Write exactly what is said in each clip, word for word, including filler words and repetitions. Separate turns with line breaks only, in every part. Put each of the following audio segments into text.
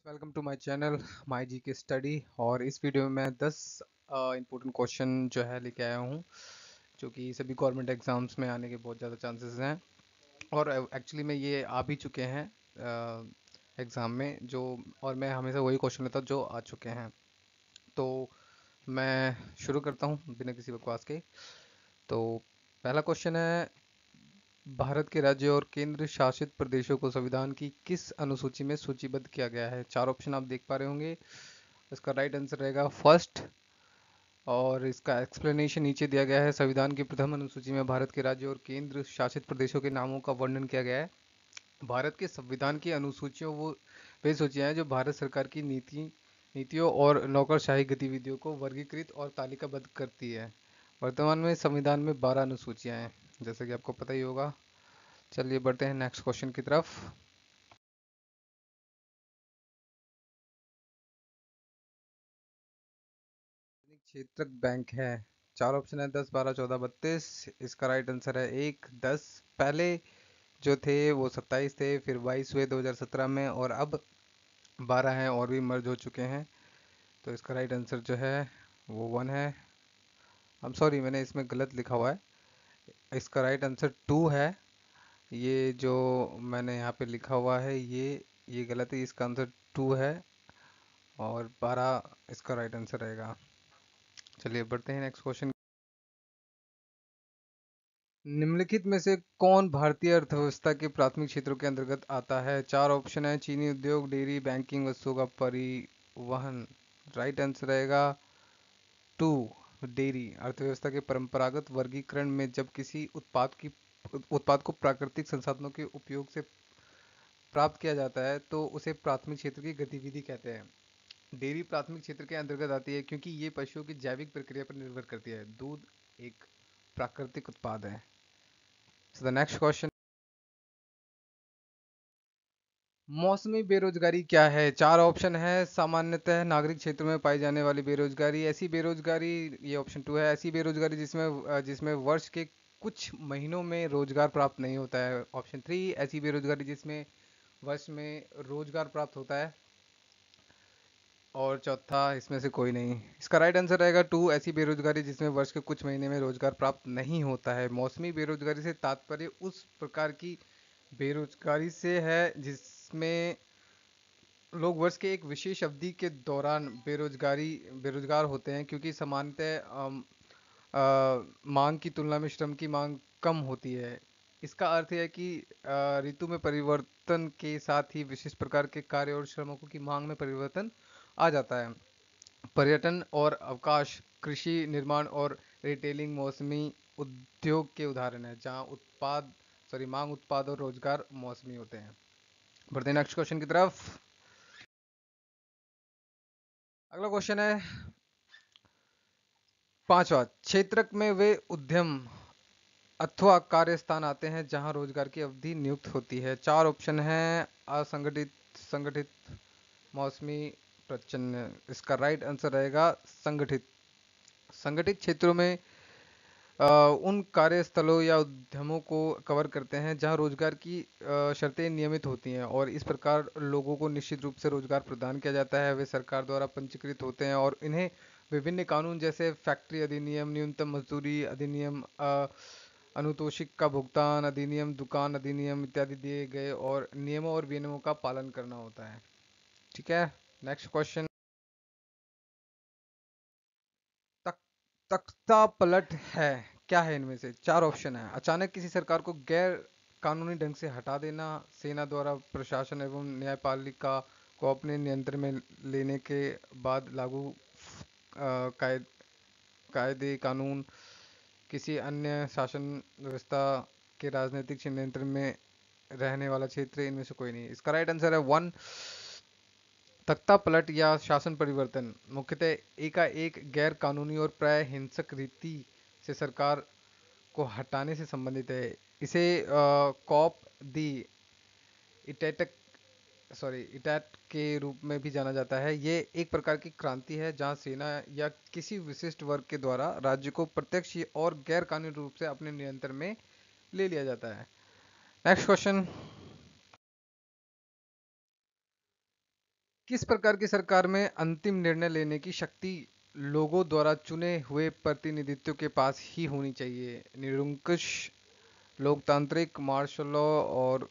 Welcome to my channel my G K study. और इस video में मैं दस इंपॉर्टेंट क्वेश्चन जो है लेके आया हूँ, जो कि सभी गवर्नमेंट एग्जाम्स में आने के बहुत ज़्यादा चांसेस हैं। और एक्चुअली में ये आ भी चुके हैं एग्ज़ाम में जो, और मैं हमेशा वही क्वेश्चन लेता हूँ जो आ चुके हैं। तो मैं शुरू करता हूँ बिना किसी बकवास के। तो पहला क्वेश्चन है, भारत के राज्य और केंद्र शासित प्रदेशों को संविधान की किस अनुसूची में सूचीबद्ध किया गया है? चार ऑप्शन आप देख पा रहे होंगे। इसका राइट आंसर रहेगा फर्स्ट, और इसका एक्सप्लेनेशन नीचे दिया गया है। संविधान की प्रथम अनुसूची में भारत के राज्य और केंद्र शासित प्रदेशों के नामों का वर्णन किया गया है। भारत के संविधान की अनुसूचियों वो वे सूचियां हैं जो भारत सरकार की नीति नीतियों और नौकरशाही गतिविधियों को वर्गीकृत और तालिकाबद्ध करती है। वर्तमान में संविधान में बारह अनुसूचियां हैं, जैसे कि आपको पता ही होगा। चलिए बढ़ते हैं नेक्स्ट क्वेश्चन की तरफ। क्षेत्रक बैंक है। चार ऑप्शन है, दस, बारह, चौदह, बत्तीस। इसका राइट आंसर है एक, दस। पहले जो थे वो सत्ताईस थे, फिर बाईस हुए दो हज़ार सत्रह में, और अब बारह हैं और भी मर्ज हो चुके हैं। तो इसका राइट आंसर जो है वो वन है। आई एम सॉरी, मैंने इसमें गलत लिखा हुआ है। इसका राइट आंसर टू है। ये जो मैंने यहाँ पे लिखा हुआ है ये ये गलत है। इसका आंसर टू है और बारह इसका राइट आंसर रहेगा। चलिए बढ़ते हैं नेक्स्ट क्वेश्चन। निम्नलिखित में से कौन भारतीय अर्थव्यवस्था के प्राथमिक क्षेत्रों के अंतर्गत आता है? चार ऑप्शन है, चीनी उद्योग, डेयरी, बैंकिंग, वस्तुओं का परिवहन। राइट आंसर रहेगा टू, डेयरी। अर्थव्यवस्था के परंपरागत वर्गीकरण में जब किसी उत्पाद की उत्पाद को प्राकृतिक संसाधनों के उपयोग से प्राप्त किया जाता है तो उसे प्राथमिक क्षेत्र की गतिविधि कहते हैं। डेयरी प्राथमिक क्षेत्र के अंतर्गत आती है क्योंकि ये पशुओं की जैविक प्रक्रिया पर निर्भर करती है। दूध एक प्राकृतिक उत्पाद है। सो द नेक्स्ट क्वेश्चन, मौसमी बेरोजगारी क्या है? चार ऑप्शन है। सामान्यतः नागरिक क्षेत्रों में पाई जाने वाली बेरोजगारी, ऐसी बेरोजगारी, ये ऑप्शन टू है, ऐसी बेरोजगारी जिसमें अ, जिसमें वर्ष के कुछ महीनों में रोजगार प्राप्त नहीं होता है। ऑप्शन थ्री, ऐसी बेरोजगारी जिसमें वर्ष में रोजगार प्राप्त होता है। और चौथा, इसमें से कोई नहीं। इसका राइट आंसर रहेगा टू, ऐसी बेरोजगारी जिसमें वर्ष के कुछ महीने में रोजगार प्राप्त नहीं होता है। मौसमी बेरोजगारी से तात्पर्य उस प्रकार की बेरोजगारी से है जिसमें लोग वर्ष के एक विशेष अवधि के दौरान बेरोजगारी बेरोजगार होते हैं, क्योंकि सामान्यतः अम, अ, मांग की तुलना में श्रम की मांग कम होती है। इसका अर्थ है कि अ, ऋतु में परिवर्तन के साथ ही विशिष्ट प्रकार के कार्य और श्रमिकों की मांग में परिवर्तन आ जाता है। पर्यटन और अवकाश, कृषि, निर्माण और रिटेलिंग मौसमी उद्योग के उदाहरण है, जहां उत्पाद सॉरी मांग, उत्पाद और रोजगार मौसमी होते हैं। बढ़ते हैं नेक्स्ट क्वेश्चन की तरफ। अगला क्वेश्चन है पांचवा, क्षेत्रक में वे उद्यम अथवा कार्य स्थान आते हैं जहां रोजगार की अवधि नियुक्त होती है। चार ऑप्शन है, असंगठित, संगठित, मौसमी, प्रच्छन्न। इसका राइट आंसर रहेगा संगठित। संगठित क्षेत्रों में अ, उन कार्यस्थलों या उद्यमों को कवर करते हैं जहां रोजगार की अ, शर्तें नियमित होती हैं, और इस प्रकार लोगों को निश्चित रूप से रोजगार प्रदान किया जाता है। वे सरकार द्वारा पंजीकृत होते हैं और इन्हें विभिन्न कानून जैसे फैक्ट्री अधिनियम, न्यूनतम मजदूरी अधिनियम, अ, अनुतोषिक का भुगतान अधिनियम, दुकान अधिनियम इत्यादि दिए गए और नियमों और विनियमों का पालन करना होता है। ठीक है, नेक्स्ट क्वेश्चन। तक, तख्ता पलट है, क्या है इनमें से? चार ऑप्शन है। अचानक किसी सरकार को गैर कानूनी ढंग से हटा देना, सेना द्वारा प्रशासन एवं न्यायपालिका को अपने नियंत्रण में लेने के बाद लागू अ, कायद कायदे कानून, किसी अन्य शासन व्यवस्था के राजनीतिक नियंत्रण में रहने वाला क्षेत्र। इनमें से कोई नहीं। इसका राइट आंसर है वन, तख्ता पलट या शासन परिवर्तन मुख्यतः एकाएक गैर कानूनी और प्राय हिंसक रीति से सरकार को हटाने से संबंधित है। इसे कॉप दी इटेटक सॉरी इटैट के रूप में भी जाना जाता है। ये एक प्रकार की क्रांति है जहां सेना या किसी विशिष्ट वर्ग के द्वारा राज्य को प्रत्यक्ष और गैर कानूनी रूप से अपने नियंत्रण में ले लिया जाता है। Next question. किस प्रकार की सरकार में अंतिम निर्णय लेने की शक्ति लोगों द्वारा चुने हुए प्रतिनिधित्व के पास ही होनी चाहिए? निरंकुश, लोकतांत्रिक, मार्शल लॉ और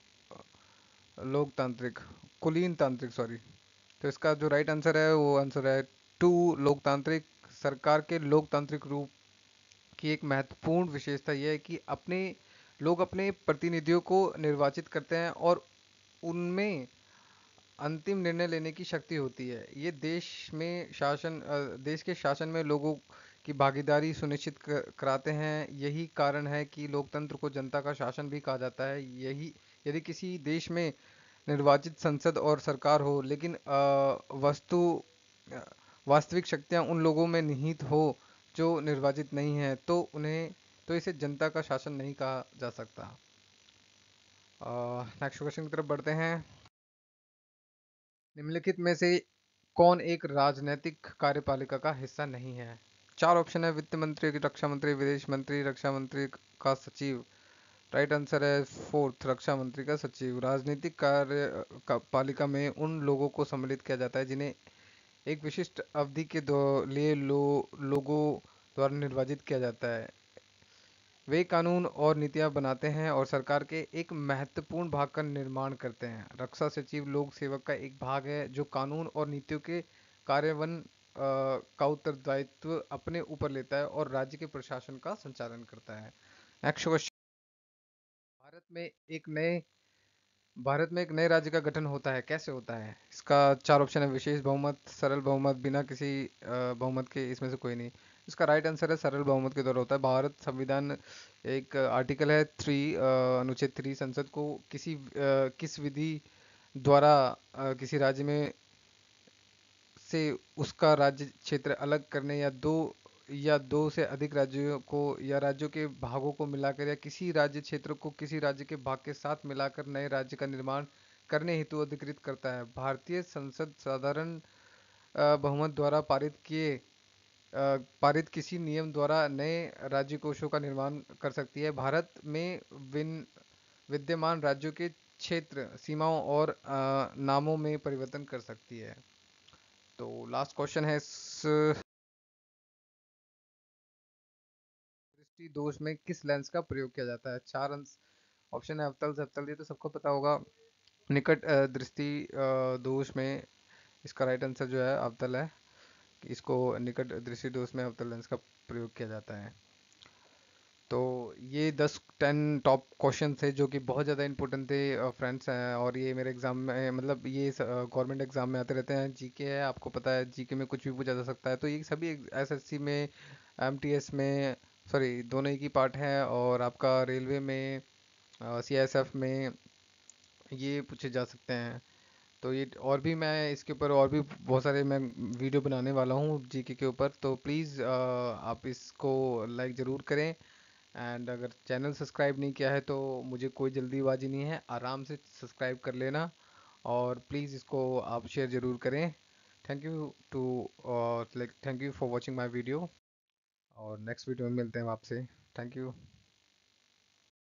लोकतांत्रिक, कुलीन तांत्रिक, सॉरी। तो इसका जो राइट आंसर है वो आंसर है टू, लोकतांत्रिक। सरकार के लोकतांत्रिक रूप की एक महत्वपूर्ण विशेषता यह है कि अपने लोग अपने प्रतिनिधियों को निर्वाचित करते हैं और उनमें अंतिम निर्णय लेने की शक्ति होती है। ये देश में शासन अ, देश के शासन में लोगों की भागीदारी सुनिश्चित क- कराते हैं। यही कारण है कि लोकतंत्र को जनता का शासन भी कहा जाता है। यही यदि किसी देश में निर्वाचित संसद और सरकार हो, लेकिन अ, वस्तु अ, वास्तविक शक्तियां उन लोगों में निहित हो जो निर्वाचित नहीं है, तो उन्हें तो इसे जनता का शासन नहीं कहा जा सकता। नेक्स्ट क्वेश्चन की तरफ बढ़ते हैं। निम्नलिखित में से कौन एक राजनैतिक कार्यपालिका का हिस्सा नहीं है? चार ऑप्शन है: वित्त मंत्री, रक्षा मंत्री, विदेश मंत्री, रक्षा मंत्री का सचिव। राइट आंसर है फोर्थ, रक्षा मंत्री का सचिव। राजनीतिक कार्य का पालिका में उन लोगों को सम्मिलित किया जाता है जिन्हें एक विशिष्ट अवधि के दो लिए लो, लोगों द्वारा निर्वाचित किया जाता है। वे कानून और नीतियां बनाते हैं और सरकार के एक महत्वपूर्ण भाग का निर्माण करते हैं। रक्षा सचिव लोक सेवक का एक भाग है जो कानून और नीतियों के कार्यान्वयन अ, का उत्तरदायित्व अपने ऊपर लेता है और राज्य के प्रशासन का संचालन करता है। Next question. भारत में एक नए भारत में एक नए राज्य का गठन होता है, कैसे होता है? इसका चार ऑप्शन है: विशेष बहुमत, सरल बहुमत, बिना किसी अ, बहुमत के, इसमें से कोई नहीं। इसका राइट आंसर है सरल बहुमत के द्वारा होता है। भारत संविधान एक आर्टिकल है थ्री, अनुच्छेद थ्री, संसद को किसी अ, किस विधि द्वारा अ, किसी राज्य में से उसका राज्य क्षेत्र अलग करने या दो या दो से अधिक राज्यों को या राज्यों के भागों को मिलाकर या किसी राज्य क्षेत्र को किसी राज्य के भाग के साथ मिलाकर नए राज्य का निर्माण करने हेतु अधिकृत करता है। भारतीय संसद साधारण अ, बहुमत द्वारा पारित किए अ, पारित किसी नियम द्वारा नए राज्य कोषों का निर्माण कर सकती है। भारत में विन विद्यमान राज्यों के क्षेत्र सीमाओं और अ, नामों में परिवर्तन कर सकती है। तो लास्ट क्वेश्चन है इस दृष्टि दोष में किस लेंस का प्रयोग किया जाता है? चार ऑप्शन है: अवतल, सतल, ये तो सबको पता होगा। निकट अ, दृष्टि अ, दोष में इसका राइट आंसर जो है अवतल है। इसको निकट दृष्टि दोष में अवतल लेंस का प्रयोग किया जाता है। तो ये दस टेन टॉप क्वेश्चन थे जो कि बहुत ज़्यादा इंपॉर्टेंट थे फ्रेंड्स हैं, और ये मेरे एग्जाम में, मतलब ये गवर्नमेंट एग्जाम में आते रहते हैं। जीके है, आपको पता है जीके में कुछ भी पूछा जा सकता है। तो ये सभी एसएससी में, एमटीएस में, सॉरी दोनों एक ही पार्ट है, और आपका रेलवे में, सीआईएसएफ में ये पूछे जा सकते हैं। तो ये और भी मैं इसके ऊपर और भी बहुत सारे मैं वीडियो बनाने वाला हूँ जीके के ऊपर। तो प्लीज़ आप इसको लाइक ज़रूर करें। एंड अगर चैनल सब्सक्राइब नहीं किया है तो मुझे कोई जल्दीबाजी नहीं है, आराम से सब्सक्राइब कर लेना, और प्लीज़ इसको आप शेयर ज़रूर करें। Thank you to like thank you for watching my video, और नेक्स्ट वीडियो में मिलते हैं आपसे। Thank you.